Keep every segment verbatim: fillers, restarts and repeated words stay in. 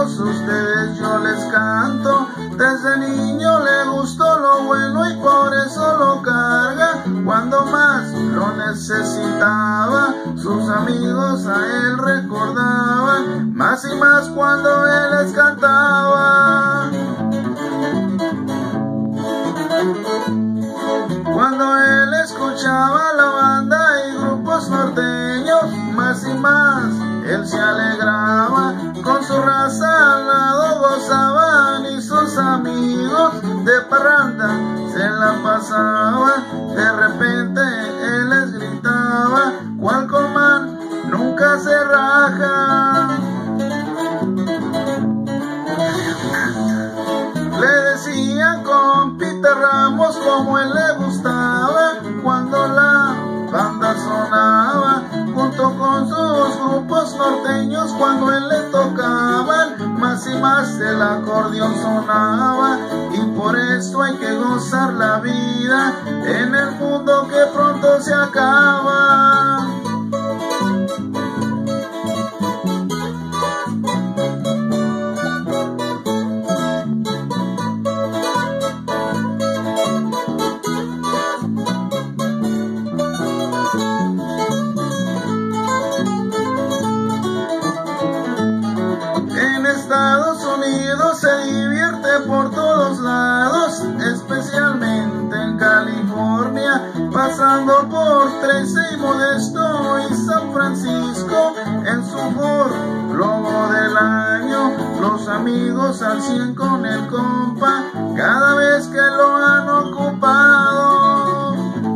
todos ustedes yo les canto. Desde niño le gustó lo bueno y por eso lo carga. Cuando más lo necesitaba, sus amigos a él recordaban, más y más cuando él les cantaba. Cuando él escuchaba la banda y grupos norteños, más y más él se alegraba. Con su raza al lado gozaban y sus amigos de parranda se la pasaban. De repente él les gritaba, cual comán nunca se raja. Le decían compita Ramos como él le gustaba. Cuando la banda sonaba junto con sus grupos norteños, cuando él le tocaban, más y más el acordeón sonaba. Y por eso hay que gozar la vida en el mundo que pronto se acaba. Estados Unidos se divierte por todos lados, especialmente en California, pasando por Trece y Modesto y San Francisco. En su Ford Globo del año, los amigos al cien con el compa, cada vez que lo han ocupado.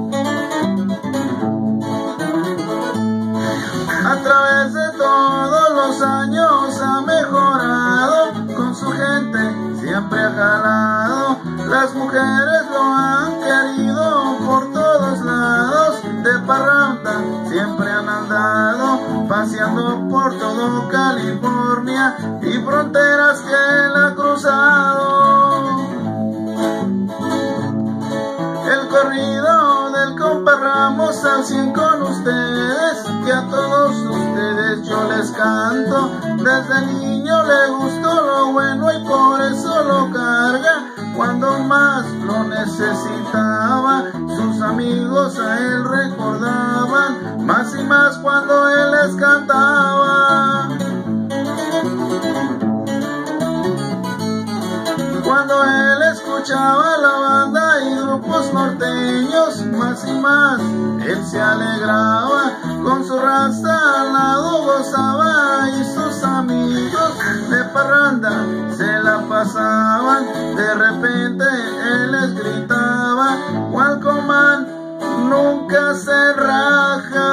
A través de todos los años ha mejorado, con su gente siempre ha jalado. Las mujeres lo han querido por todos lados, de parranda siempre han andado, paseando por todo California y fronteras que él ha cruzado. El corrido del compa Ramos al cien con ustedes, que a todos ustedes yo les canto. Desde niño le gustó lo bueno y por eso lo carga. Cuando más lo necesitaba, sus amigos a él recordaban, más y más cuando él les cantaba. Cuando él escuchaba la banda y grupos norteños, más y más él se alegraba. Con su raza al lado gozaba y sus amigos de parranda se la pasaban. De repente él les gritaba, cual comán nunca se raja.